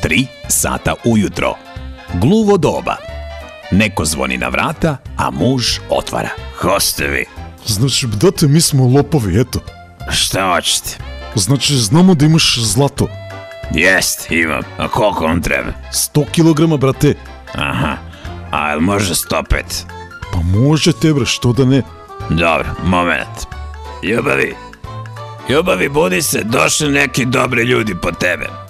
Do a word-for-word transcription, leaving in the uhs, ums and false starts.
Tri sata ujutro. Gluvo doba. Neko zvoni na vrata, a muž otvara. Ko ste vi? Znači, brate, mi smo lopovi, eto. Šta hoćete? Znači, znamo da imaš zlato. Jest, imam. A koliko vam treba? sto kilograma, brate. Aha. A jel može sto pet? Pa možete, bre, što da ne? Dobro, moment. Ljubavi. Ljubavi, budi se, došli neki dobri ljudi po tebe.